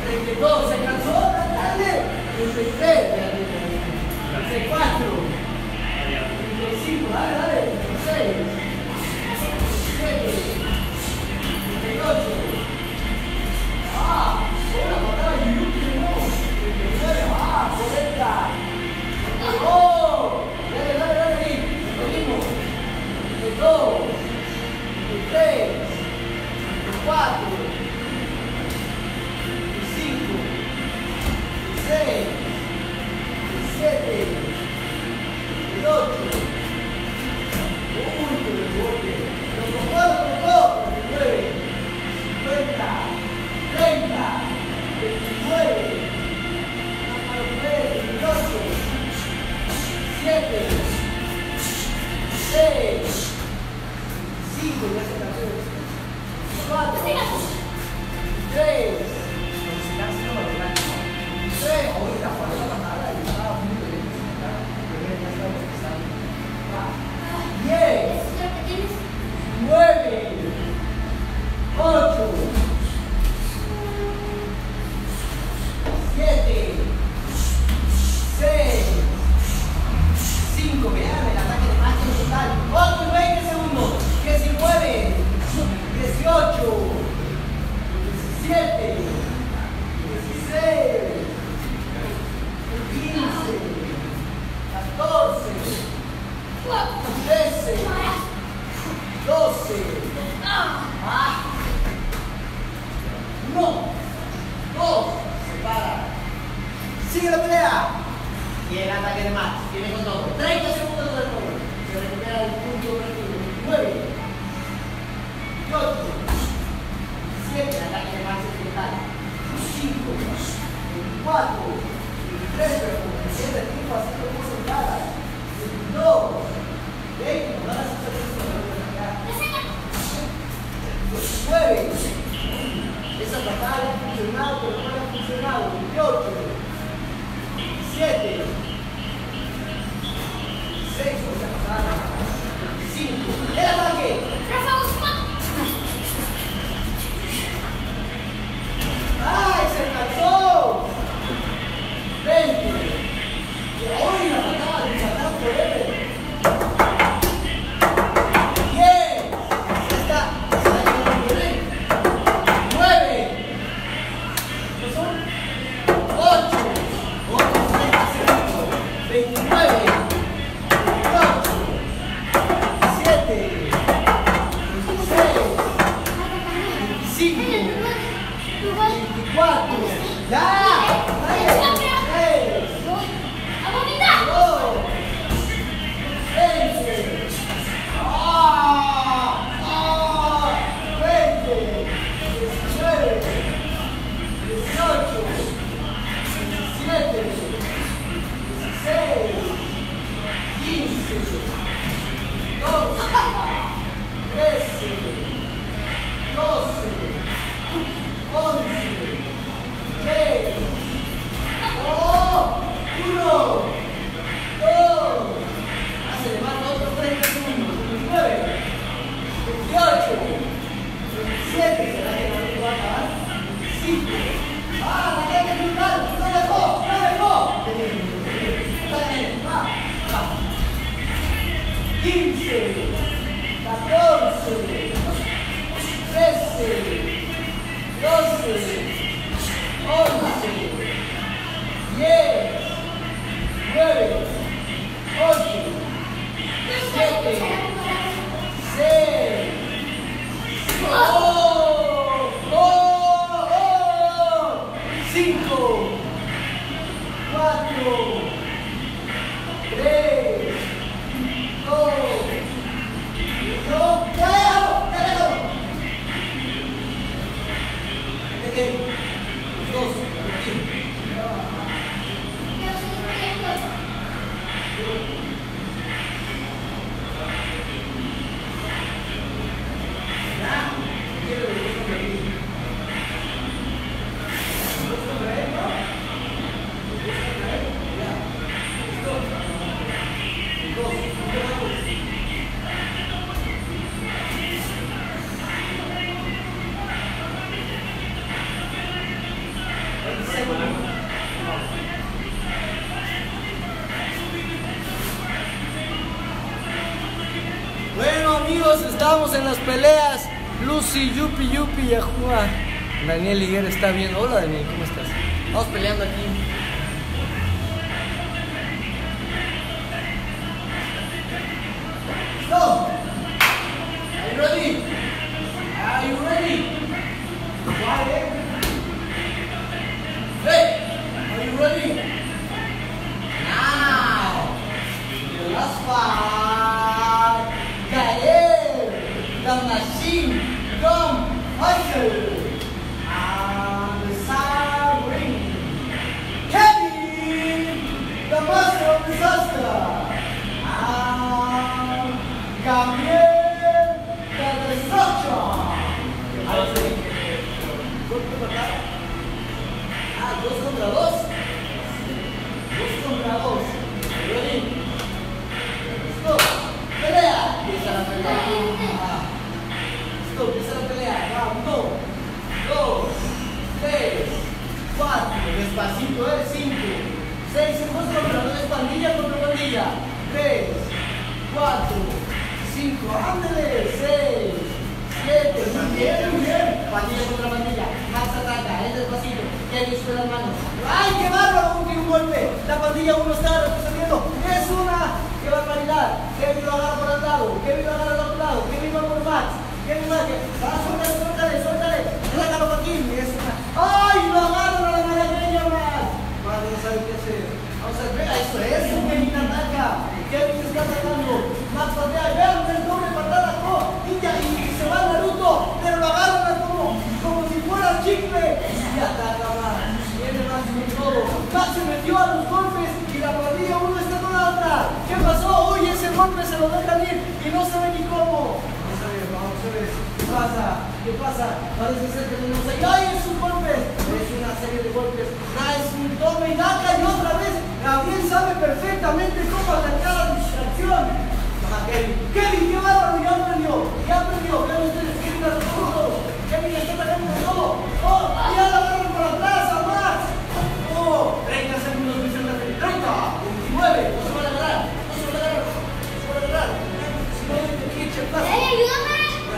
32, se cansó, dale. 33, 34, 35, dale, dale. 36, 37, 38. Ah, una patada y un último. 39, ah, 40. ¡Oh! Dale, dale, dale ahí. Lo mismo. 32, 33, 34, 35, 36, 37, 38. Uy, que me bote. Los dos, 39, 50, 30, 29, 28, 7, 6, 5, ya se cansó. 4, 3, 3, ahorita cuando la patada y estaba muy bien, ya estaba empezando. 10, 9, 8, 7, 6, 5, vean el ataque de máximo total. 8 y 20 segundos. 19, 18, 17, 16, 15, 14, 13, 12. No. 2. Se para. Sigue la pelea. Y el ataque de Max. Viene con todo. 30 segundos de nuevo. Se recupera el punto perdido. 9, 8, 7. El ataque de Max es total. 5, 4, 3, pero como que siempre el tiempo haciendo cosas raras. 2, 20. No van a hacer eso. 9. Esa patada ha funcionado, pero no ha funcionado. 28, 7, 6, otra patada. 5. ¡El ataque! ¡Ay, se cansó! 20. Y ahora la patada de patada forever. 10. Está. 24, ya, 3, 2, 20, 20, 19, 18, 17, 16, 15, 12, 13, 12, 11, 10, 1, 2, hace más otros 30 segundos, 9, 28, 27, será que no va a acabar, 5, la que brutal, no dejó, va, 15, 14, 13, 12, 11, 10, 9, 8, 7, 6, 5, 4, 3, 2, 1, dos, Bueno amigos, estamos en las peleas. Lucy, Yupi, y Ajua. Daniel Higuera está bien. Hola Daniel, ¿cómo estás? Estamos peleando aquí. Go! Are you ready? Are you ready? Quiet. Hey! Are you ready? Now! The last fight! Gael! The machine! Come! Hustle! And the side ring! Kevin! The master of disaster! Gabriel the Destruction. Dos contra dos. Ready? Stop. Pelea. Empieza la pelea. Stop. Empieza la pelea. 1, 2, 3, 4. Despacito, 5, 6. Es pandilla contra pandilla. 3, 4, 5, ándale, 6, 7, muy bien, pandilla contra pandilla, Max ataca, es despacito, Kevin sube las manos, ¡ay, qué bárbaro! Un golpe, la pandilla 1 está retrocediendo, es una, qué barbaridad, Kevin lo agarra por el lado, Kevin lo agarra al otro lado, Kevin va por Max, Kevin va, suéltale, sácalo Joaquín, es una, ¡ay, lo agarra a la malagueña Max! Max no sabe qué hacer, vamos a ver, eso, Kevin ataca, Kevin está atacando, Max patea, vean el doble patada, y se va Naruto, pero lo agarran como si fuera chicle, y ataca Max, viene Max con todo, Max se metió a los golpes, y la pandilla 1 está con la otra, ¿qué pasó? Uy, ese golpe se lo dejan ir, y no sabe ni cómo, vamos a ver, ¿qué pasa? Parece ser que tenemos ahí, ¡ay, es un golpe! Es una serie de golpes, es un tome y daca, y otra vez, Gabriel sabe perfectamente cómo atacar la distracción. Kevin, qué bárbaro, ya aprendió, vean ustedes, Kevin está todo, Kevin está atacando todo, ya la agarran por atrás a Max, 30 segundos, 30, 29, no se van a agarrar, si no, ayúdame,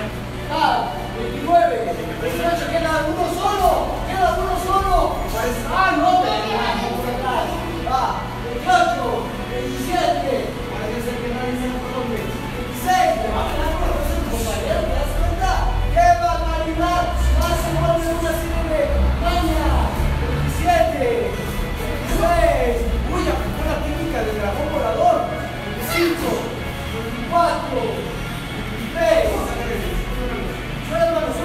29, 28, queda uno solo, no, por atrás, 28, 27, parece ser que nadie se lo conoce, 26, le va a ganar por los compañeros, ¿te das cuenta? ¡Qué barbaridad! Más se vuelve una serie de maña, 27, 26, uy, aplicó la técnica del dragón volador, 25, 24, 23, suena las manos,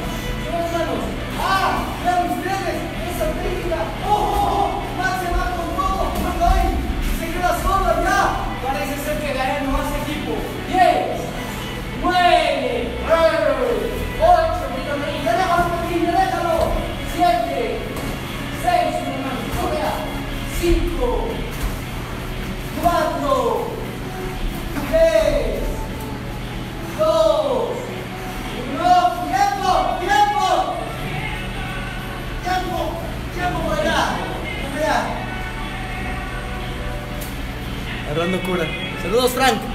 vean ustedes, esa técnica, Max se va con todo, se queda solo ya, parece ser que Gael no hace equipo, 10, 9, 8, déjalo, 7, 6, 5, 4, 3, 2, 1, tiempo por allá. Agarrando cura. Saludos, Frank.